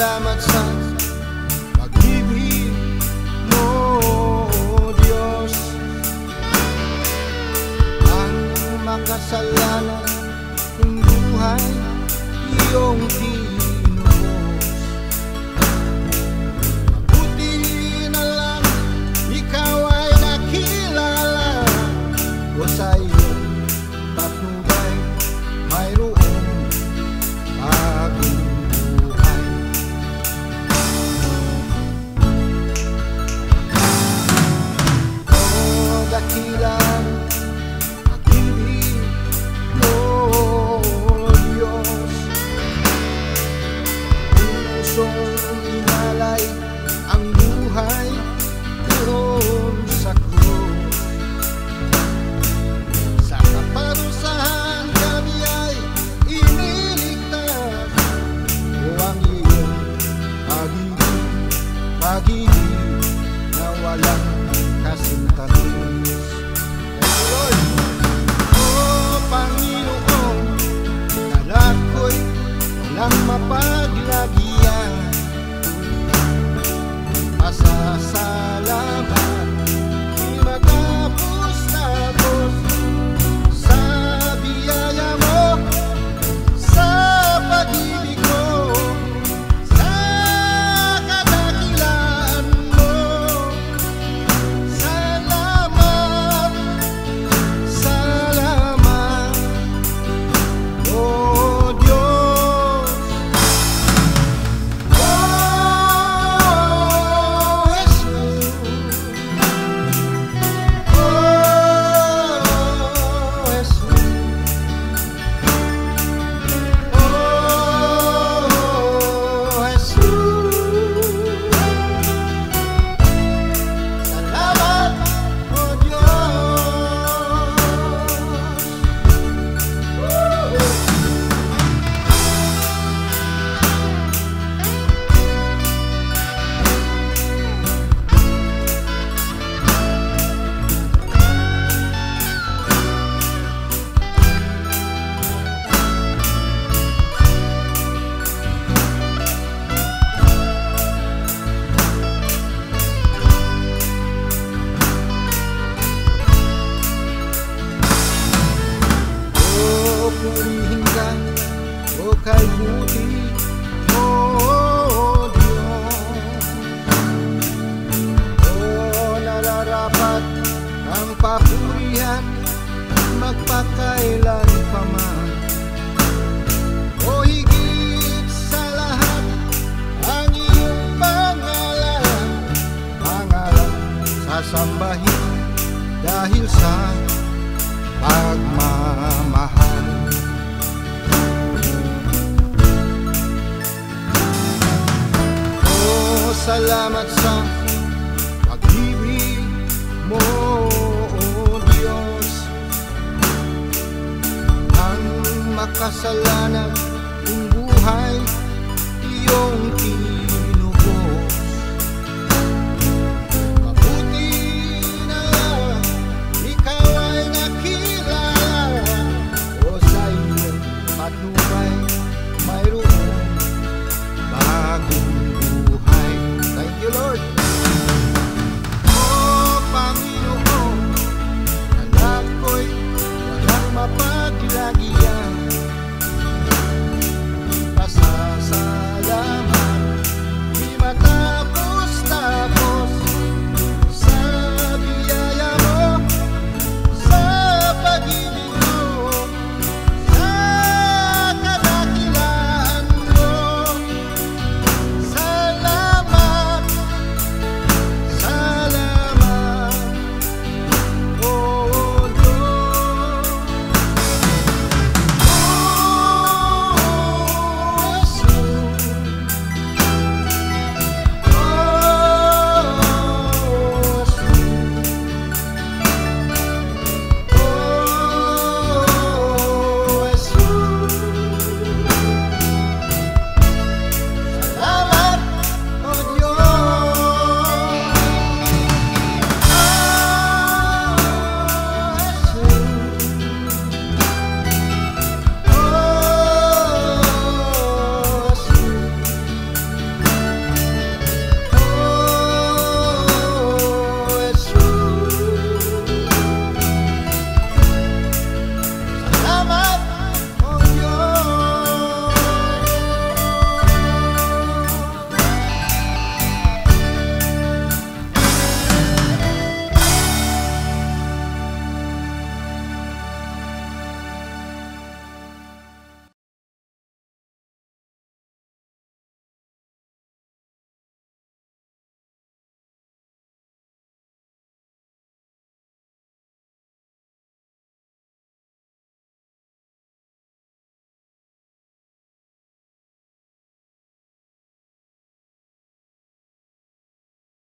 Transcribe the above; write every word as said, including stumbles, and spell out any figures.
Salamat sa pag-ibig mo, Diyos. Ang makasalanan kong buhay, iyong tinubos. Mabuti na lang ikaw ay nakilala ko sa iyong patnubay, mayroong bagong buhay. O dakilang pag-ibig mo, Diyos. Pusong inalay ang buhay doon sa krus. Sa kaparusahan kami ay iniligtas. O ang iyong pag-ibig, pag-ibig na walang kasintamis. Thank you, Lord. O Panginoon, kalat ko'y walang mapaglagyan. Pasasalamat di matapos-tapos sa biyaya mo, sa pag-ibig mo, sa kadakilaan mo. Salamat, salamat, O Diyos. Oh, Jesus. Oh, Jesus. Oh, Jesus. Salamat, O Diyos. O purihin ka, o kay buti mo, Diyos. O nararapat ang papurihan magpakailan pa man. O higit sa lahat ang iyong pangalan, pangalan sasambahin dahil sa pagmamahal. O salamat sa pag-ibig mo, O Diyos. Ang makasalanan kong buhay, iyong tinubos.